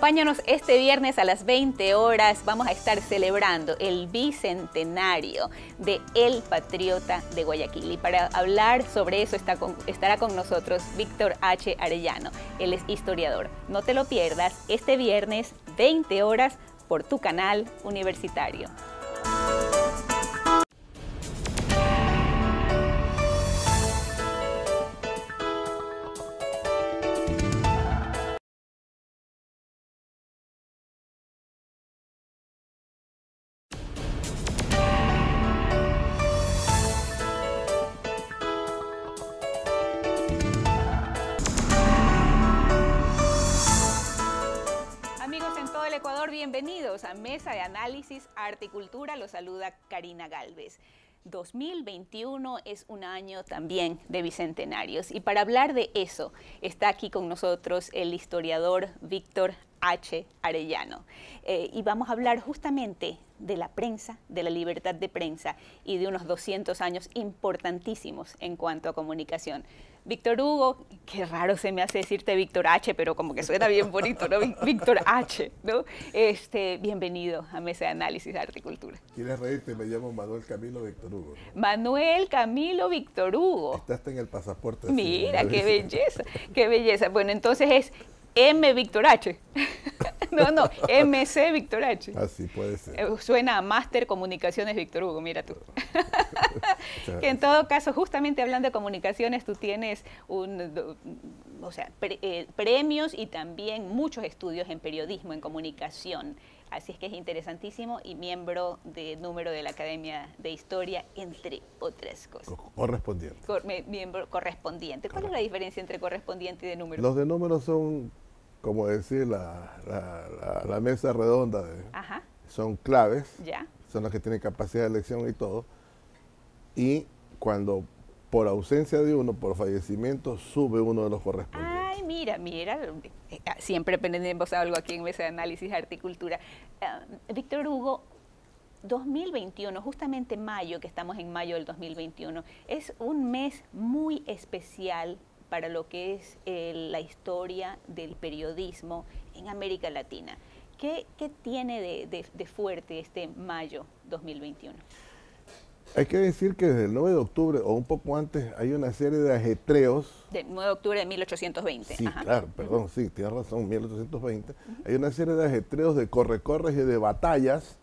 Acompáñanos este viernes a las 20 horas. Vamos a estar celebrando el bicentenario de El Patriota de Guayaquil. Y para hablar sobre eso estará con nosotros Víctor H. Arellano. Él es historiador. No te lo pierdas este viernes, 20 horas, por tu canal universitario. Ecuador, bienvenidos a Mesa de Análisis Arte y Cultura. Los saluda Karina Galvez. 2021 es un año también de bicentenarios y para hablar de eso está aquí con nosotros el historiador Víctor H. Arellano. Y vamos a hablar justamente de la prensa, de la libertad de prensa y de unos 200 años importantísimos en cuanto a comunicación. Víctor Hugo, qué raro se me hace decirte Víctor H, pero como que suena bien bonito, ¿no? Víctor H, ¿no? Bienvenido a Mesa de Análisis Arte y Cultura. ¿Quieres reírte? Me llamo Manuel Camilo Víctor Hugo, ¿no? Manuel Camilo Víctor Hugo. Estás en el pasaporte. Mira, qué belleza, qué belleza. Bueno, entonces es M. Víctor H. No, MC Víctor H. Así puede ser. Suena a Máster Comunicaciones Víctor Hugo, mira tú. Que en todo caso, justamente hablando de comunicaciones, tú tienes premios y también muchos estudios en periodismo, en comunicación. Así es que es interesantísimo y miembro de número de la Academia de Historia, entre otras cosas. Correspondiente. Miembro correspondiente. ¿Cuál es la diferencia entre correspondiente y de número? Los de número son, como decir, la mesa redonda. Son claves, ya. Son los que tienen capacidad de elección y todo. Y cuando por ausencia de uno, por fallecimiento, sube uno de los correspondientes. Ay, mira, siempre aprendemos algo aquí en Mesa de Análisis Arte y Cultura. Víctor Hugo, 2021, justamente mayo, que estamos en mayo del 2021, es un mes muy especial para lo que es la historia del periodismo en América Latina. ¿Qué tiene de fuerte este mayo 2021? Hay que decir que desde el 9 de octubre o un poco antes hay una serie de ajetreos. Del 9 de octubre de 1820. Sí, claro, perdón, sí, tienes razón, 1820. Hay una serie de ajetreos de corre-corres y de batallas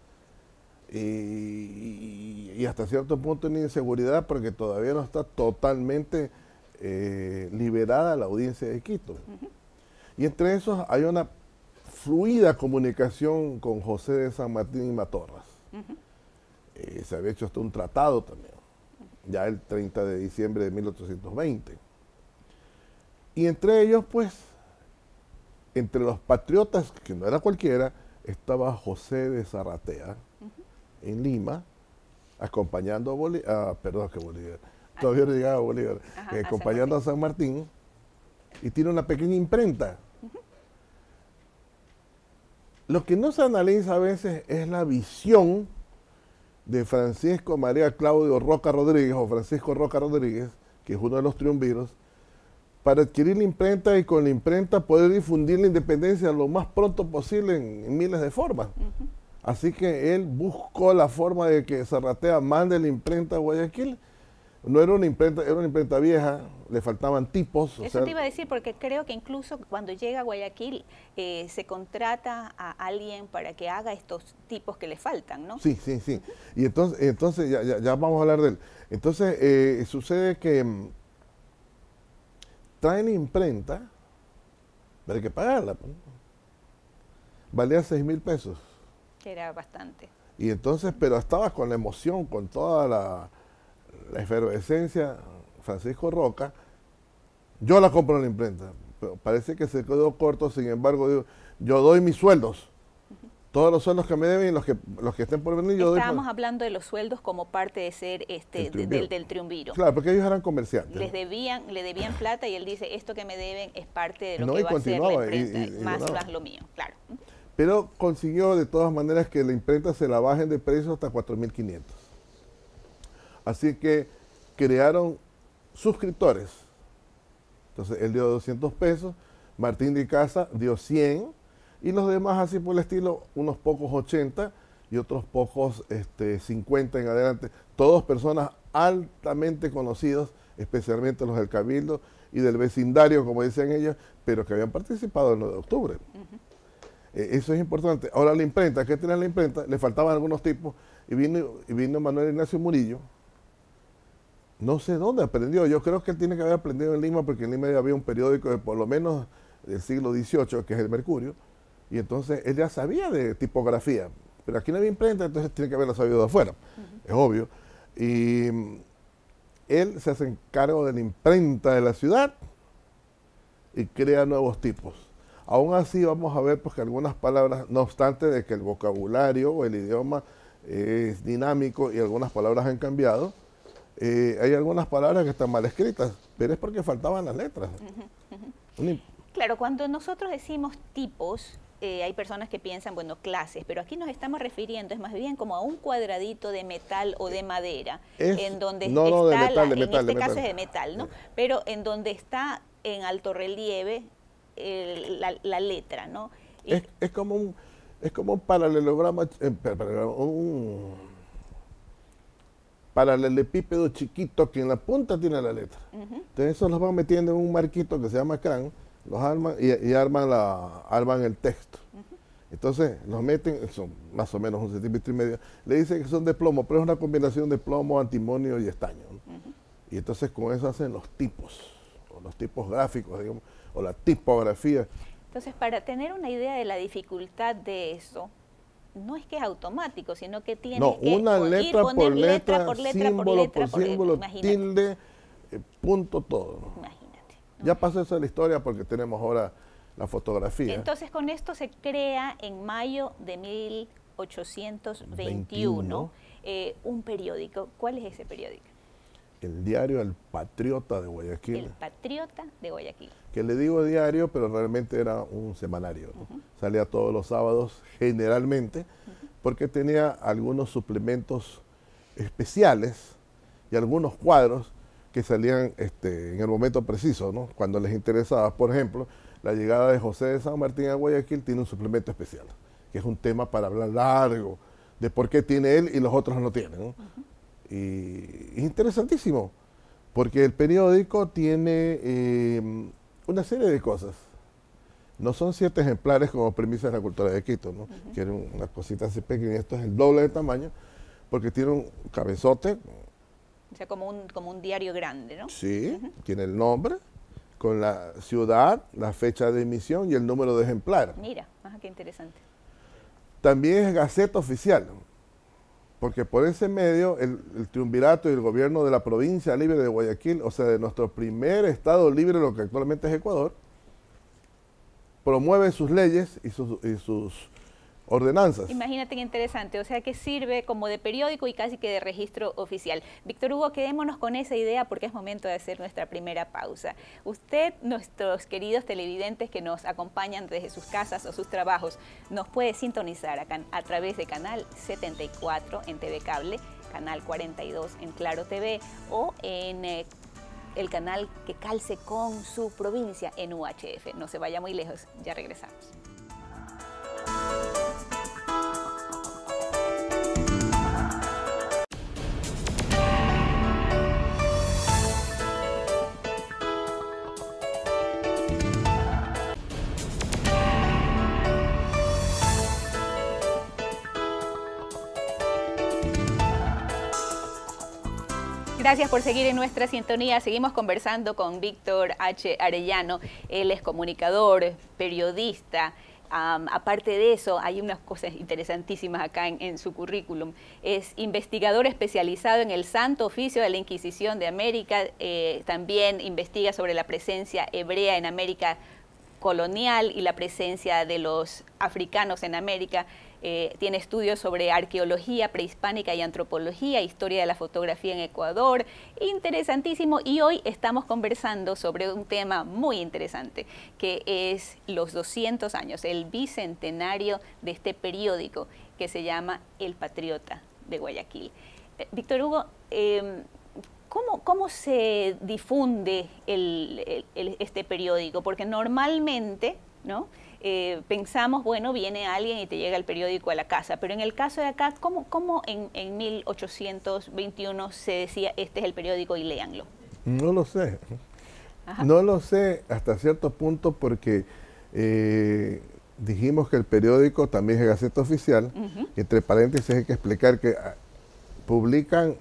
y hasta cierto punto de inseguridad porque todavía no está totalmente liberada la audiencia de Quito. Y entre esos hay una fluida comunicación con José de San Martín y Matorras. Se había hecho hasta un tratado también, ya el 30 de diciembre de 1820. Y entre ellos, pues, entre los patriotas, que no era cualquiera, estaba José de Zarratea, en Lima, acompañando a Bolívar, todavía no llegaba a Bolívar, acompañando a San Martín, y tiene una pequeña imprenta. Lo que no se analiza a veces es la visión de Francisco María Claudio Roca Rodríguez, o Francisco Roca Rodríguez, que es uno de los triunviros, para adquirir la imprenta y con la imprenta poder difundir la independencia lo más pronto posible en miles de formas. Así que él buscó la forma de que Zarratea mande la imprenta a Guayaquil. No era una imprenta, era una imprenta vieja, le faltaban tipos. Eso te iba a decir, porque creo que incluso cuando llega a Guayaquil se contrata a alguien para que haga estos tipos que le faltan, ¿no? Sí. Y entonces ya vamos a hablar de él. Entonces sucede que traen imprenta, pero hay que pagarla. Valía 6.000 pesos. Que era bastante. Y entonces, pero estaba con la emoción, con toda la efervescencia, Francisco Roca. Yo la compro en la imprenta, pero parece que se quedó corto. Sin embargo, digo, yo doy mis sueldos, todos los sueldos que me deben, los que estén por venir, yo doy. Estábamos hablando de los sueldos como parte de ser del triunviro. Claro, porque ellos eran comerciantes. Le debían plata y él dice, esto que me deben es parte de lo que va a ser la imprenta, más lo mío, claro. Pero consiguió de todas maneras que la imprenta se la bajen de precio hasta 4.500. Así que crearon suscriptores. Entonces él dio 200 pesos, Martín de Casa dio 100 y los demás así por el estilo, unos pocos 80 y otros pocos 50 en adelante, todos personas altamente conocidos, especialmente los del Cabildo y del vecindario, como dicen ellos, pero que habían participado en el 9 de octubre. Eso es importante. Ahora la imprenta, ¿qué tenía la imprenta? Le faltaban algunos tipos y vino Manuel Ignacio Murillo. No sé dónde aprendió, yo creo que él tiene que haber aprendido en Lima, porque en Lima ya había un periódico de por lo menos del siglo XVIII, que es el Mercurio, y entonces él ya sabía de tipografía, pero aquí no había imprenta, entonces tiene que haberlo sabido de afuera, es obvio. Y él se hace cargo de la imprenta de la ciudad y crea nuevos tipos. Aún así vamos a ver pues, que algunas palabras, no obstante de que el vocabulario o el idioma es dinámico y algunas palabras han cambiado, hay algunas palabras que están mal escritas, pero es porque faltaban las letras. Claro, cuando nosotros decimos tipos, hay personas que piensan, bueno, clases, pero aquí nos estamos refiriendo, es más bien como a un cuadradito de metal o de madera, en donde no, está, de metal, en este de caso metal. es de metal, ¿no? Pero en donde está en alto relieve la letra, ¿no? Es como un paralelograma, un paralelepípedo chiquito que en la punta tiene la letra. Entonces eso los van metiendo en un marquito que se llama crán, los arman y arman el texto. Entonces los meten, son más o menos 1,5 centímetros, le dicen que son de plomo, pero es una combinación de plomo, antimonio y estaño, ¿no? Y entonces con eso hacen los tipos, o los tipos gráficos, digamos, o la tipografía. Entonces, para tener una idea de la dificultad de eso, no es que es automático, sino que tienes que una letra por letra, por letra, símbolo por letra, por símbolo, tilde, punto, todo. Imagínate. Ya pasó eso de la historia porque tenemos ahora la fotografía. Entonces, con esto se crea en mayo de 1821 un periódico. ¿Cuál es ese periódico? El diario El Patriota de Guayaquil. El Patriota de Guayaquil. Que le digo diario, pero realmente era un semanario, ¿no? Salía todos los sábados generalmente, porque tenía algunos suplementos especiales y algunos cuadros que salían en el momento preciso, ¿no? Cuando les interesaba. Por ejemplo, la llegada de José de San Martín a Guayaquil tiene un suplemento especial, que es un tema para hablar largo, de por qué tiene él y los otros no tienen, ¿no? Y es interesantísimo, porque el periódico tiene una serie de cosas. No son 7 ejemplares como premisa de la cultura de Quito, ¿no? Que era una cosita así pequeña. Esto es el doble de tamaño, porque tiene un cabezote. O sea, como un diario grande, ¿no? Sí, tiene el nombre, con la ciudad, la fecha de emisión y el número de ejemplar. Mira, qué interesante. También es Gaceta Oficial, porque por ese medio el triunvirato y el gobierno de la provincia libre de Guayaquil, o sea, de nuestro primer estado libre, lo que actualmente es Ecuador, promueve sus leyes y sus ordenanzas. Imagínate qué interesante, o sea que sirve como de periódico y casi que de registro oficial. Víctor Hugo, quedémonos con esa idea porque es momento de hacer nuestra primera pausa. Usted, nuestros queridos televidentes que nos acompañan desde sus casas o sus trabajos, nos puede sintonizar acá a través de Canal 74 en TV Cable, Canal 42 en Claro TV o en el canal que calce con su provincia en UHF. No se vaya muy lejos, ya regresamos. Gracias por seguir en nuestra sintonía. Seguimos conversando con Víctor H. Arellano. Él es comunicador, periodista. Aparte de eso, hay unas cosas interesantísimas acá en su currículum. Es investigador especializado en el Santo Oficio de la Inquisición de América. También investiga sobre la presencia hebrea en América colonial y la presencia de los africanos en América. Tiene estudios sobre arqueología prehispánica y antropología, historia de la fotografía en Ecuador, interesantísimo. Y hoy estamos conversando sobre un tema muy interesante, que es los 200 años, el bicentenario de este periódico que se llama El Patriota de Guayaquil. Víctor Hugo, ¿cómo se difunde este periódico? Porque normalmente, ¿no?, pensamos, bueno, viene alguien y te llega el periódico a la casa, pero en el caso de acá, ¿cómo en 1821 se decía este es el periódico y léanlo? No lo sé. Ajá. No lo sé hasta cierto punto porque dijimos que el periódico también es Gaceta Oficial. Entre paréntesis hay que explicar que publican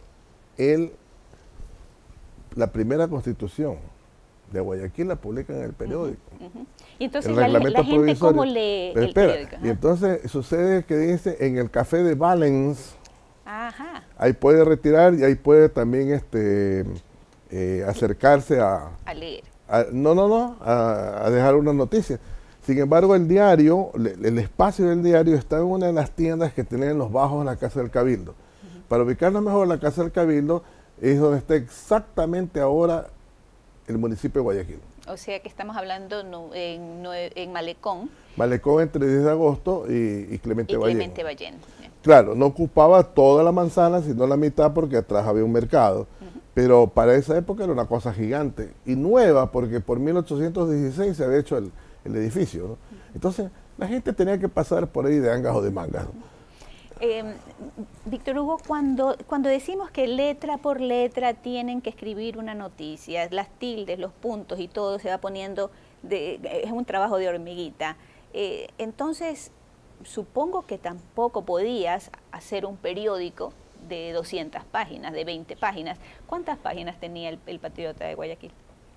la primera Constitución de Guayaquil, la publican en el periódico. Y entonces El la reglamento gente provisorio. ¿cómo lee Pero el espera, periódico? y entonces sucede que dice en el café de Valens, Ajá. ahí puede retirar y ahí puede también acercarse A leer. a dejar una noticia. Sin embargo, el diario, el espacio del diario está en una de las tiendas que tienen en los bajos de la Casa del Cabildo. Para ubicarnos mejor, la Casa del Cabildo es donde está exactamente ahora el municipio de Guayaquil. O sea que estamos hablando en Malecón Malecón entre 10 de agosto y Clemente y Ballén. Clemente Ballén. Claro, no ocupaba toda la manzana, sino la mitad porque atrás había un mercado. Pero para esa época era una cosa gigante y nueva porque por 1816 se había hecho el edificio, ¿no? Entonces la gente tenía que pasar por ahí de angas o de mangas, ¿no? Víctor Hugo, cuando decimos que letra por letra tienen que escribir una noticia, las tildes, los puntos y todo se va poniendo, es un trabajo de hormiguita, entonces supongo que tampoco podías hacer un periódico de 200 páginas, de 20 páginas. ¿Cuántas páginas tenía el Patriota de Guayaquil?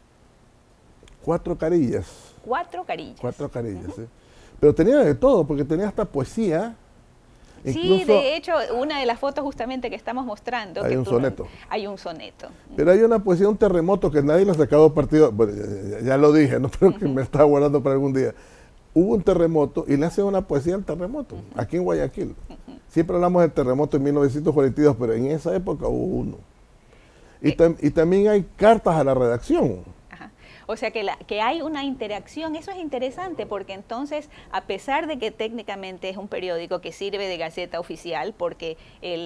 4 carillas. 4 carillas. 4 carillas, sí. Pero tenía de todo, porque tenía hasta poesía. Sí, Incluso, de hecho, una de las fotos justamente que estamos mostrando. Hay un soneto. Hay un soneto. Pero hay una poesía, un terremoto que nadie le ha sacado partido. Bueno, ya lo dije, no creo que me estaba guardando para algún día. Hubo un terremoto y le hacen una poesía al terremoto, aquí en Guayaquil. Siempre hablamos del terremoto en 1942, pero en esa época hubo uno. Y también hay cartas a la redacción. Ajá. O sea que hay una interacción, eso es interesante porque entonces, a pesar de que técnicamente es un periódico que sirve de Gaceta Oficial, porque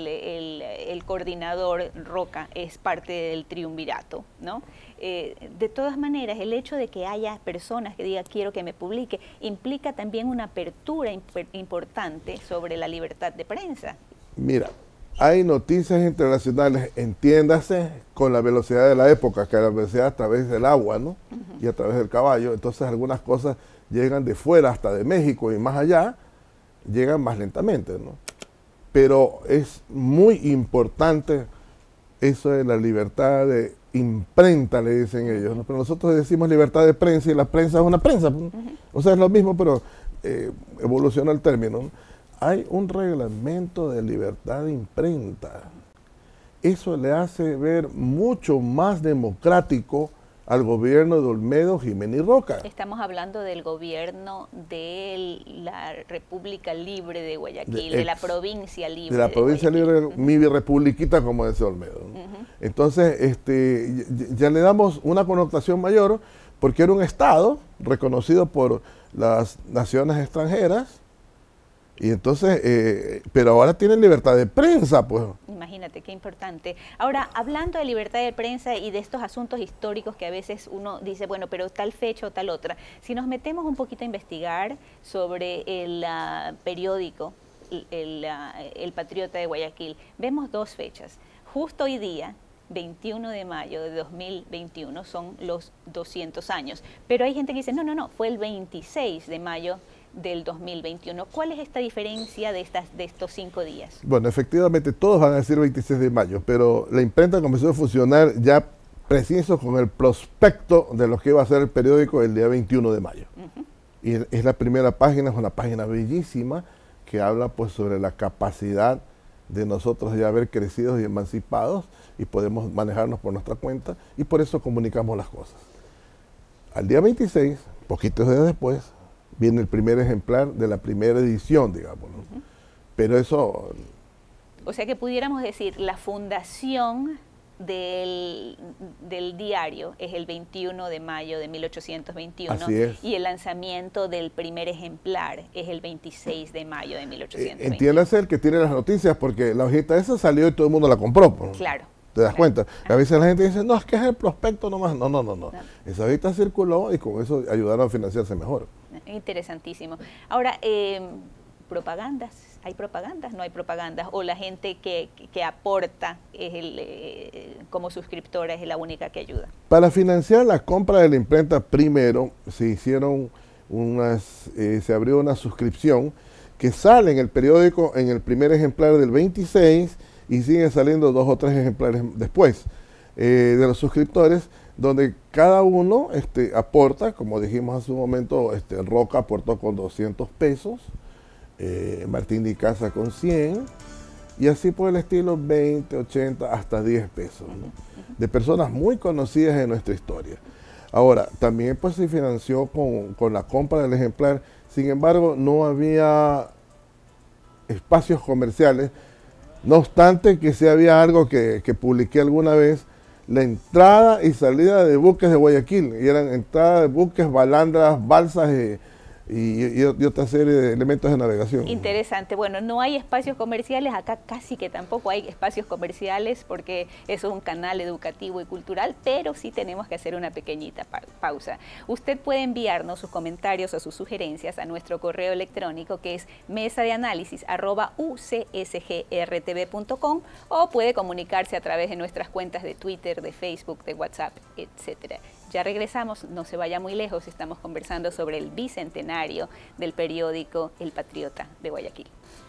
el coordinador Roca es parte del triunvirato, ¿no? De todas maneras, el hecho de que haya personas que digan quiero que me publique, implica también una apertura importante sobre la libertad de prensa. Mira, hay noticias internacionales, entiéndase, con la velocidad de la época, que la velocidad a través del agua, ¿no? Y a través del caballo. Entonces algunas cosas llegan de fuera, hasta de México y más allá, llegan más lentamente, ¿no? Pero es muy importante eso de la libertad de imprenta, le dicen ellos, ¿no? Pero nosotros decimos libertad de prensa y la prensa es una prensa. O sea, es lo mismo, pero evoluciona el término, ¿no? Hay un reglamento de libertad de imprenta. Eso le hace ver mucho más democrático al gobierno de Olmedo, Jiménez y Roca. Estamos hablando del gobierno de la República Libre de Guayaquil, de la provincia libre de la provincia libre, Guayaquil. mi republiquita, como dice Olmedo, ¿no? Entonces, ya le damos una connotación mayor porque era un Estado reconocido por las naciones extranjeras. Y entonces, pero ahora tienen libertad de prensa, pues. Imagínate, qué importante. Ahora, hablando de libertad de prensa y de estos asuntos históricos que a veces uno dice, bueno, pero tal fecha o tal otra, si nos metemos un poquito a investigar sobre el periódico, el Patriota de Guayaquil, vemos 2 fechas. Justo hoy día, 21 de mayo de 2021, son los 200 años. Pero hay gente que dice, no, fue el 26 de mayo del 2021. ¿Cuál es esta diferencia de estos 5 días? Bueno, efectivamente todos van a decir 26 de mayo, pero la imprenta comenzó a funcionar ya preciso con el prospecto de lo que iba a ser el periódico el día 21 de mayo. Y es la primera página, es una página bellísima que habla pues sobre la capacidad de nosotros ya haber crecido y emancipados y podemos manejarnos por nuestra cuenta y por eso comunicamos las cosas. Al día 26, poquitos días después, viene el primer ejemplar de la primera edición, digamos, ¿no? Pero eso... O sea que pudiéramos decir, la fundación del diario es el 21 de mayo de 1821. Así es. Y el lanzamiento del primer ejemplar es el 26 de mayo de 1821. Entiéndase el que tiene las noticias, porque la hojita esa salió y todo el mundo la compró, pues. Claro. ¿Te das cuenta? A veces la gente dice, no, es que es el prospecto nomás. No. Esa hojita circuló y con eso ayudaron a financiarse mejor. Interesantísimo. Ahora, propagandas. ¿Hay propagandas? ¿No hay propagandas? ¿O la gente que aporta como suscriptora es la única que ayuda? Para financiar la compra de la imprenta, primero se hicieron se abrió una suscripción que sale en el periódico en el primer ejemplar del 26 y sigue saliendo 2 o 3 ejemplares después de los suscriptores, donde cada uno aporta, como dijimos hace un momento, Roca aportó con 200 pesos, Martín de Casa con 100, y así por el estilo 20, 80, hasta 10 pesos, ¿no? De personas muy conocidas en nuestra historia. Ahora, también pues se financió con la compra del ejemplar, sin embargo no había espacios comerciales, no obstante que sí había algo que publiqué alguna vez, la entrada y salida de buques de Guayaquil, y eran entradas de buques, balandras, balsas y otra serie de elementos de navegación. Interesante. Bueno, no hay espacios comerciales, acá casi que tampoco hay espacios comerciales porque eso es un canal educativo y cultural, pero sí tenemos que hacer una pequeñita pausa. Usted puede enviarnos sus comentarios o sus sugerencias a nuestro correo electrónico que es mesadeanálisis@ucsgrtv.com o puede comunicarse a través de nuestras cuentas de Twitter, de Facebook, de WhatsApp, etcétera. Ya regresamos, no se vaya muy lejos, estamos conversando sobre el bicentenario del periódico El Patriota de Guayaquil.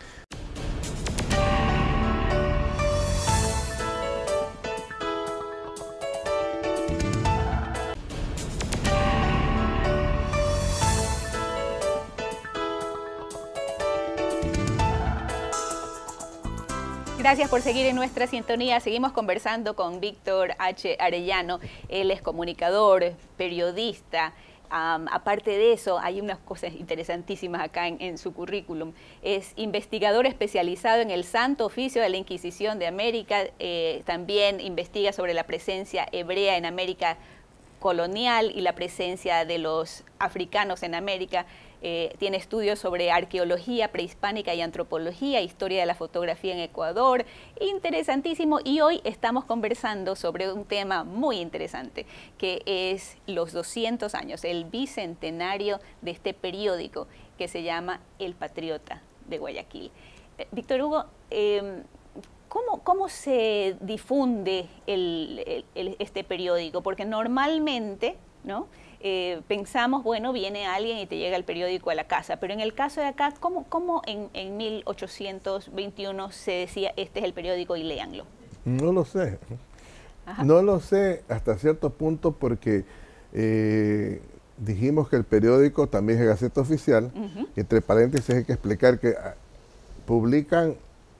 Gracias por seguir en nuestra sintonía. Seguimos conversando con Víctor H. Arellano. Él es comunicador, periodista. Aparte de eso, hay unas cosas interesantísimas acá en su currículum. Es investigador especializado en el Santo Oficio de la Inquisición de América. También investiga sobre la presencia hebrea en América colonial y la presencia de los africanos en América. Tiene estudios sobre arqueología prehispánica y antropología, historia de la fotografía en Ecuador, interesantísimo. Y hoy estamos conversando sobre un tema muy interesante, que es los 200 años, el bicentenario de este periódico que se llama El Patriota de Guayaquil. Víctor Hugo, ¿cómo se difunde este periódico? Porque normalmente, ¿no? Pensamos, bueno, viene alguien y te llega el periódico a la casa, pero en el caso de acá, ¿cómo en 1821 se decía este es el periódico y léanlo? No lo sé. Ajá. No lo sé hasta cierto punto porque dijimos que el periódico también es Gaceta Oficial. Entre paréntesis hay que explicar que publican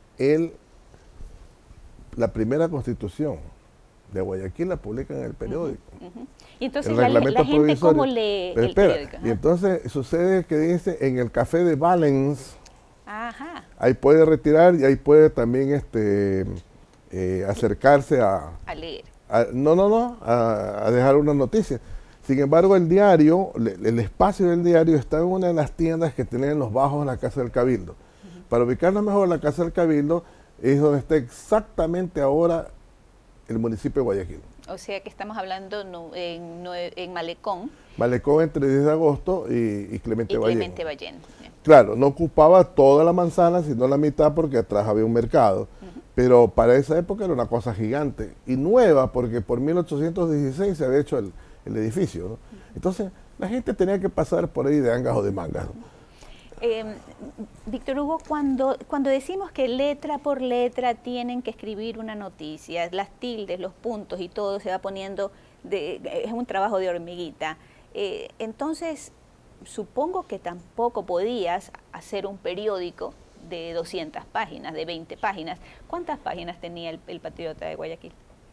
la primera Constitución de Guayaquil, la publican en el periódico. Y entonces la gente, ¿cómo lee el periódico? Y entonces sucede que dice en el Café de Valens, ajá, ahí puede retirar y ahí puede también acercarse a leer. A dejar una noticia. Sin embargo, el diario, el espacio del diario está en una de las tiendas que tienen en los bajos de la Casa del Cabildo. Para ubicarnos mejor, la Casa del Cabildo es donde está exactamente ahora el municipio de Guayaquil. O sea que estamos hablando en Malecón. Malecón entre 10 de agosto y Clemente Ballén. Claro, no ocupaba toda la manzana, sino la mitad porque atrás había un mercado. Pero para esa época era una cosa gigante y nueva porque por 1816 se había hecho el edificio, ¿no? Entonces la gente tenía que pasar por ahí de angas o de mangas, ¿no? Víctor Hugo, cuando decimos que letra por letra tienen que escribir una noticia, las tildes, los puntos y todo se va poniendo, es un trabajo de hormiguita, entonces supongo que tampoco podías hacer un periódico de 200 páginas, de 20 páginas. ¿Cuántas páginas tenía el Patriota de Guayaquil?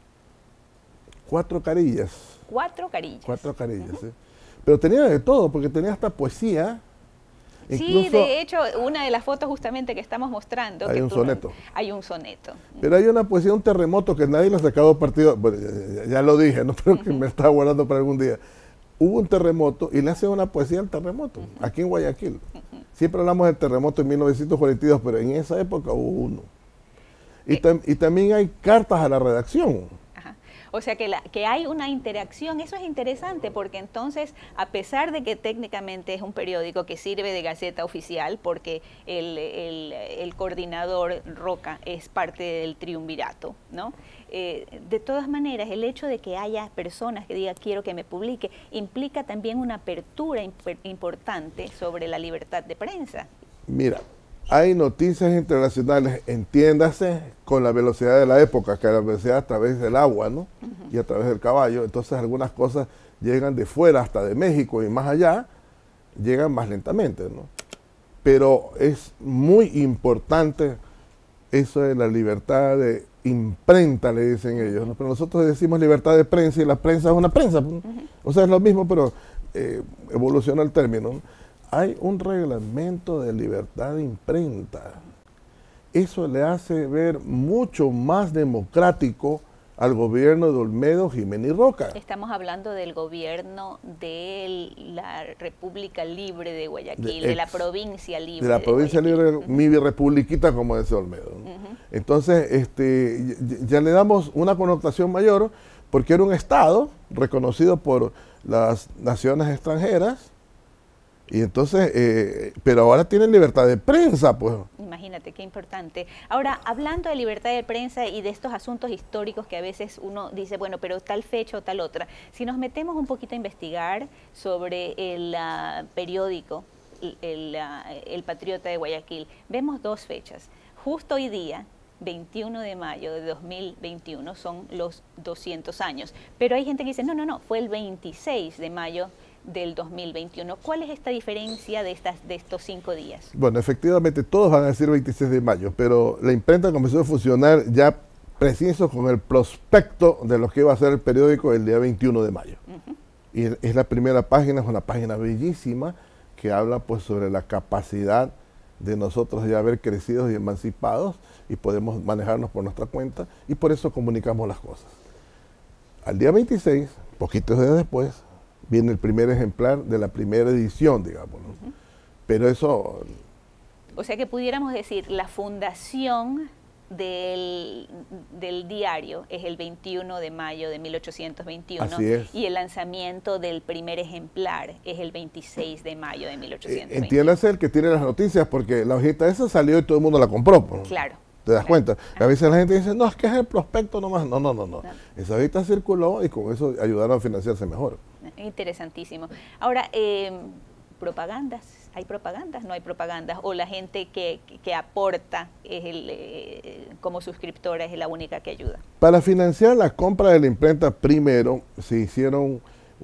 4 carillas. 4 carillas. 4 carillas, sí. Pero tenía de todo, porque tenía hasta poesía. Sí, de hecho, una de las fotos justamente que estamos mostrando. Hay un soneto. Hay un soneto. Pero hay una poesía, un terremoto que nadie le ha sacado partido. Bueno, ya lo dije, ¿no? Pero que me estaba guardando para algún día. Hubo un terremoto y le hacen una poesía al terremoto, aquí en Guayaquil. Siempre hablamos del terremoto en 1942, pero en esa época hubo uno. Y también hay cartas a la redacción. O sea que hay una interacción, eso es interesante porque entonces, a pesar de que técnicamente es un periódico que sirve de gaceta oficial, porque el coordinador Roca es parte del triunvirato, ¿no? De todas maneras, el hecho de que haya personas que digan quiero que me publique, implica también una apertura importante sobre la libertad de prensa. Mira, hay noticias internacionales, entiéndase, con la velocidad de la época, que la velocidad a través del agua, ¿no? Y a través del caballo. Entonces algunas cosas llegan de fuera, hasta de México y más allá, llegan más lentamente, ¿no? Pero es muy importante eso de la libertad de imprenta, le dicen ellos, ¿no? Pero nosotros decimos libertad de prensa y la prensa es una prensa. O sea, es lo mismo, pero evoluciona el término, ¿no? Hay un reglamento de libertad de imprenta. Eso le hace ver mucho más democrático al gobierno de Olmedo, Jiménez y Roca. Estamos hablando del gobierno de la República Libre de Guayaquil, de la provincia libre. De la provincia libre, mi republiquita, como dice Olmedo, ¿no? Entonces, ya le damos una connotación mayor porque era un Estado reconocido por las naciones extranjeras. Y entonces, pero ahora tienen libertad de prensa, pues. Imagínate, qué importante. Ahora, hablando de libertad de prensa y de estos asuntos históricos que a veces uno dice, bueno, pero tal fecha o tal otra, si nos metemos un poquito a investigar sobre el periódico, el Patriota de Guayaquil, vemos dos fechas. Justo hoy día, 21 de mayo de 2021, son los 200 años. Pero hay gente que dice, no, fue el 26 de mayo del 2021. ¿Cuál es esta diferencia de estos 5 días? Bueno, efectivamente todos van a decir 26 de mayo, pero la imprenta comenzó a funcionar ya preciso con el prospecto de lo que iba a ser el periódico el día 21 de mayo. Y es la primera página, es una página bellísima que habla pues sobre la capacidad de nosotros ya haber crecido y emancipados y podemos manejarnos por nuestra cuenta y por eso comunicamos las cosas. Al día 26, poquitos días después, viene el primer ejemplar de la primera edición, digamos, ¿no? Pero eso... O sea que pudiéramos decir, la fundación del diario es el 21 de mayo de 1821. Así es. Y el lanzamiento del primer ejemplar es el 26 de mayo de 1821. Entiéndase el que tiene las noticias, porque la hojita esa salió y todo el mundo la compró, pues. Claro. ¿Te das cuenta? A veces la gente dice, no, es que es el prospecto nomás. No. Esa hojita circuló y con eso ayudaron a financiarse mejor. Interesantísimo. Ahora, propagandas, ¿hay propagandas? No hay propagandas. O la gente que aporta como suscriptora es la única que ayuda. Para financiar la compra de la imprenta, primero se hicieron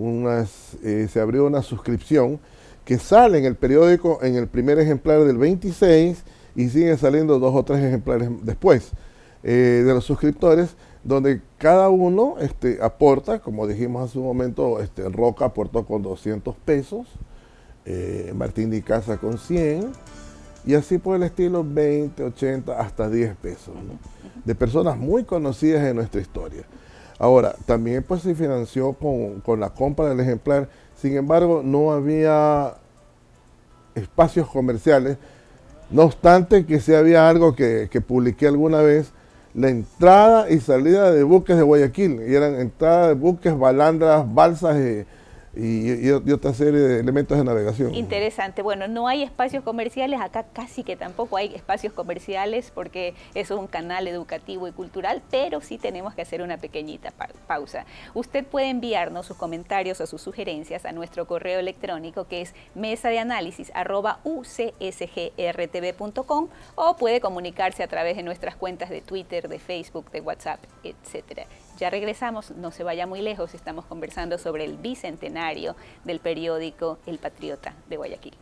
se abrió una suscripción que sale en el periódico en el primer ejemplar del 26 y siguen saliendo 2 o 3 ejemplares después de los suscriptores, donde cada uno aporta, como dijimos hace un momento, Roca aportó con 200 pesos, Martín de Icaza con 100, y así por el estilo 20, 80, hasta 10 pesos, ¿no? De personas muy conocidas en nuestra historia. Ahora, también pues se financió con la compra del ejemplar, sin embargo no había espacios comerciales, no obstante que sí había algo que publiqué alguna vez, la entrada y salida de buques de Guayaquil, y eran entradas de buques, balandras, balsas y otra serie de elementos de navegación. Interesante. Bueno, no hay espacios comerciales, acá casi que tampoco hay espacios comerciales porque eso es un canal educativo y cultural, pero sí tenemos que hacer una pequeñita pausa. Usted puede enviarnos sus comentarios o sus sugerencias a nuestro correo electrónico que es mesadeanálisis@ucsgrtv.com o puede comunicarse a través de nuestras cuentas de Twitter, de Facebook, de WhatsApp, etcétera. Ya regresamos, no se vaya muy lejos, estamos conversando sobre el bicentenario del periódico El Patriota de Guayaquil.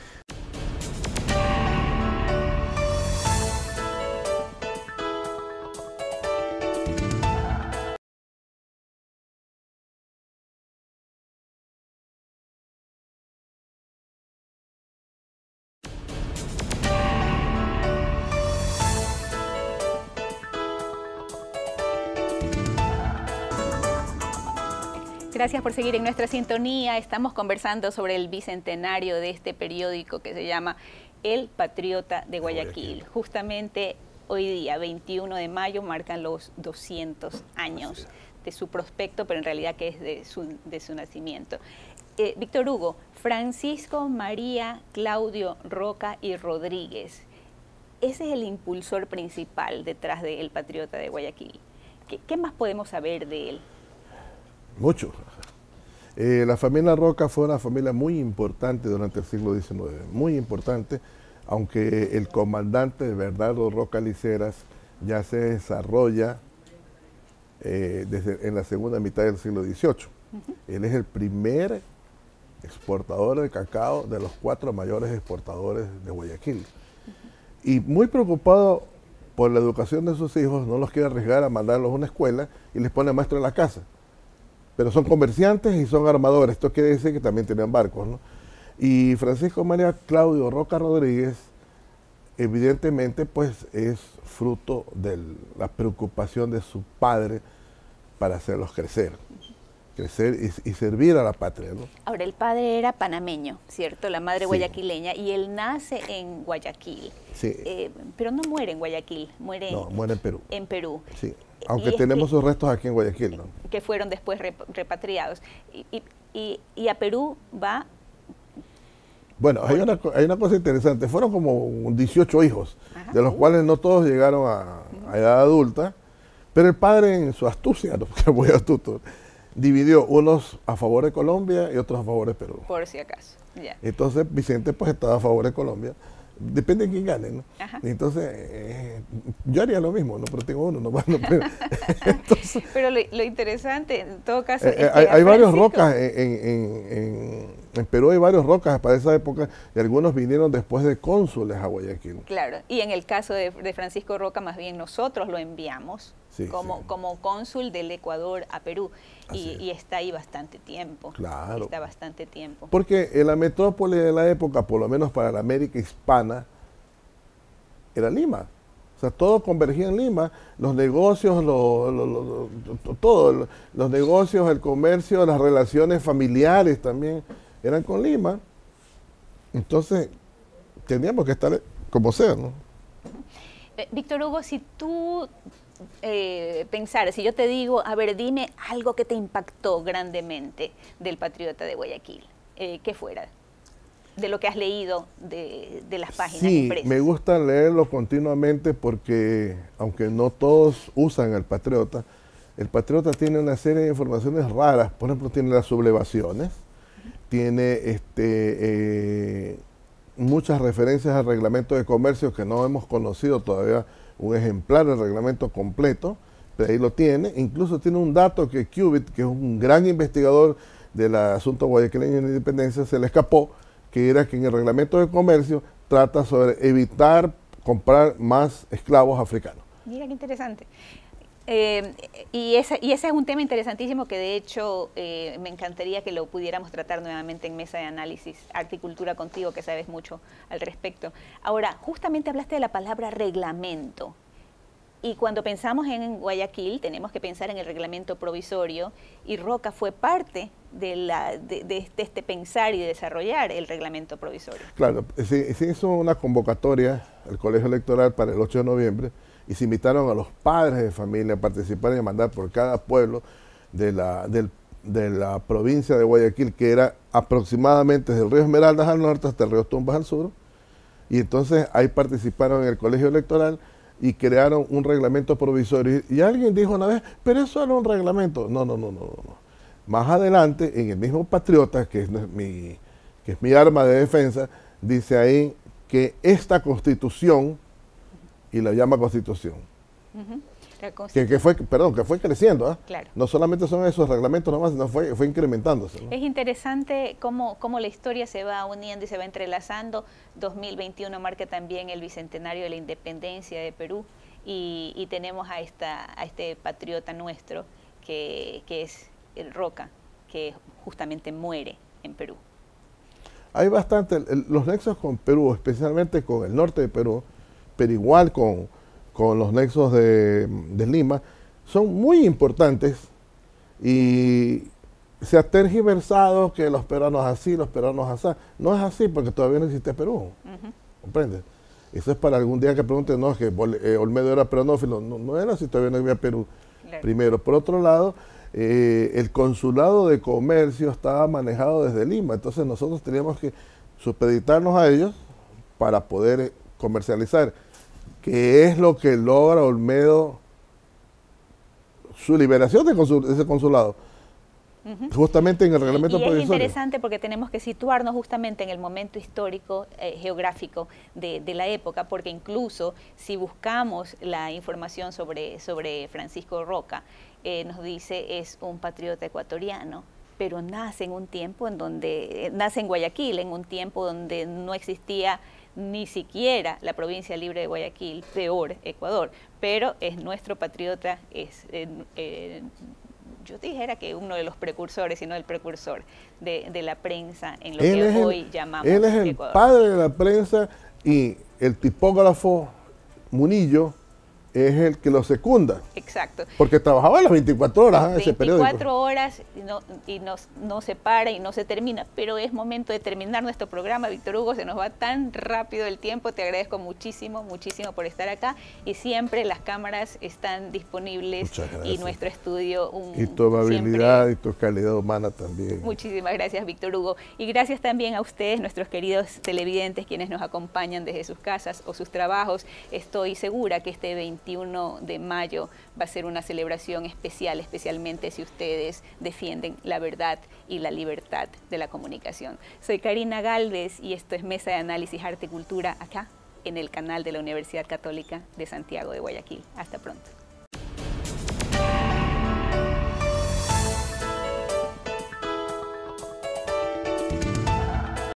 Gracias por seguir en nuestra sintonía. Estamos conversando sobre el bicentenario de este periódico que se llama El Patriota de Guayaquil. Justamente hoy día, 21 de mayo, marcan los 200 años su prospecto, pero en realidad que es de su nacimiento. Víctor Hugo, Francisco María Claudio Roca y Rodríguez, ese es el impulsor principal detrás del Patriota de Guayaquil. ¿Qué más podemos saber de él? Mucho. La familia Roca fue una familia muy importante durante el siglo XIX, muy importante, aunque el comandante Bernardo Roca Liceras ya se desarrolla en la segunda mitad del siglo XVIII. Él es el primer exportador de cacao de los 4 mayores exportadores de Guayaquil. Y muy preocupado por la educación de sus hijos, no los quiere arriesgar a mandarlos a una escuela y les pone maestro en la casa. Pero son comerciantes y son armadores, esto quiere decir que también tenían barcos, ¿no? Y Francisco María Claudio Roca Rodríguez, evidentemente, pues es fruto de la preocupación de su padre para hacerlos crecer y servir a la patria, ¿no? Ahora, el padre era panameño, ¿cierto? La madre Sí. guayaquileña, y él nace en Guayaquil. Sí. Pero no muere en Guayaquil, muere en Perú. en Perú. Sí. Aunque tenemos sus restos aquí en Guayaquil, ¿no? Que fueron después repatriados. Y a Perú va... Bueno, hay una cosa interesante. Fueron como 18 hijos, de los cuales no todos llegaron a edad adulta, pero el padre, en su astucia, ¿no? Porque es muy astuto, dividió unos a favor de Colombia y otros a favor de Perú. Por si acaso, ya. Entonces Vicente pues estaba a favor de Colombia. Depende de quién gane, ¿no? Ajá. Entonces, yo haría lo mismo, no, pero tengo uno nomás. No, pero, entonces, Pero lo interesante, en todo caso... es que hay varios Francisco- rocas en Perú, hay varios rocas para esa época, y algunos vinieron después de cónsules a Guayaquil. Claro, y en el caso de Francisco Roca, más bien nosotros lo enviamos Sí, como, sí. como cónsul del Ecuador a Perú, Así es. y está ahí bastante tiempo. Claro. Está bastante tiempo. Porque en la metrópoli de la época, por lo menos para la América hispana, era Lima. O sea, todo convergía en Lima. Los negocios, todo, los negocios, el comercio, las relaciones familiares también eran con Lima. Entonces, teníamos que estar como sea, ¿no? Víctor Hugo, si tú pensaras, si yo te digo, a ver, dime algo que te impactó grandemente del Patriota de Guayaquil, ¿qué fuera? De lo que has leído de las páginas Sí, impresas. me gusta leerlo continuamente porque, aunque no todos usan el Patriota tiene una serie de informaciones raras. Por ejemplo, tiene las sublevaciones, tiene muchas referencias al reglamento de comercio que no hemos conocido todavía un ejemplar del reglamento completo, pero ahí lo tiene. Incluso tiene un dato que Cubitt, que es un gran investigador del asunto guayaquileño de la independencia, se le escapó, que era que en el reglamento de comercio trata sobre evitar comprar más esclavos africanos. Mira qué interesante. Y ese es un tema interesantísimo que de hecho me encantaría que lo pudiéramos tratar nuevamente en Mesa de Análisis, Arte y Cultura contigo, que sabes mucho al respecto. Ahora, justamente hablaste de la palabra reglamento. Y cuando pensamos en Guayaquil, tenemos que pensar en el reglamento provisorio, y Roca fue parte de este pensar y de desarrollar el reglamento provisorio. Claro, se hizo una convocatoria al Colegio Electoral para el 8 de noviembre y se invitaron a los padres de familia a participar y a mandar por cada pueblo de la provincia de Guayaquil, que era aproximadamente desde el río Esmeraldas al norte hasta el río Tumbas al sur. Y entonces ahí participaron en el Colegio Electoral y crearon un reglamento provisorio. Y alguien dijo una vez, pero eso era un reglamento. No. Más adelante, en el mismo Patriota, que es mi arma de defensa, dice ahí que esta Constitución, y la llama Constitución, que fue creciendo, ¿eh? Claro. No solamente son esos reglamentos nomás, sino fue incrementándose, ¿no? Es interesante cómo la historia se va uniendo y se va entrelazando. 2021 marca también el bicentenario de la independencia de Perú, y tenemos a este patriota nuestro que es el Roca, que justamente muere en Perú. Hay bastante, los nexos con Perú, especialmente con el norte de Perú, pero igual con los nexos de Lima, son muy importantes, y se ha tergiversado que los peruanos así, los peruanos así. No es así, porque todavía no existe Perú. ¿Comprendes? Eso es para algún día que pregunten, no, es que Olmedo era peronófilo. No era así, todavía no había Perú. Claro. Primero. Por otro lado, el consulado de comercio estaba manejado desde Lima, entonces nosotros teníamos que supeditarnos a ellos para poder comercializar, que es lo que logra Olmedo, su liberación de ese consulado, justamente en el reglamento y es provisorio. interesante porque tenemos que situarnos justamente en el momento histórico, geográfico de la época, porque incluso si buscamos la información sobre Francisco Roca, nos dice es un patriota ecuatoriano, pero nace en un tiempo en donde, nace en Guayaquil, en un tiempo donde no existía ni siquiera la provincia libre de Guayaquil, peor Ecuador, pero es nuestro patriota, es yo dijera que uno de los precursores, sino el precursor de la prensa en lo que hoy llamamos Él es el Ecuador. padre de la prensa, y el tipógrafo Munillo es el que lo secunda. Exacto. Porque trabajaba las 24 horas en ese periódico. 24 horas y no se para y no se termina, pero es momento de terminar nuestro programa. Víctor Hugo, se nos va tan rápido el tiempo, te agradezco muchísimo, muchísimo por estar acá, y siempre las cámaras están disponibles y nuestro estudio y tu amabilidad siempre. y tu calidad humana también. Muchísimas gracias, Víctor Hugo, y gracias también a ustedes, nuestros queridos televidentes, quienes nos acompañan desde sus casas o sus trabajos. Estoy segura que este 21 de mayo va a ser una celebración especial, especialmente si ustedes defienden la verdad y la libertad de la comunicación. Soy Karina Galvez y esto es Mesa de Análisis Arte y Cultura, acá en el canal de la Universidad Católica de Santiago de Guayaquil. Hasta pronto.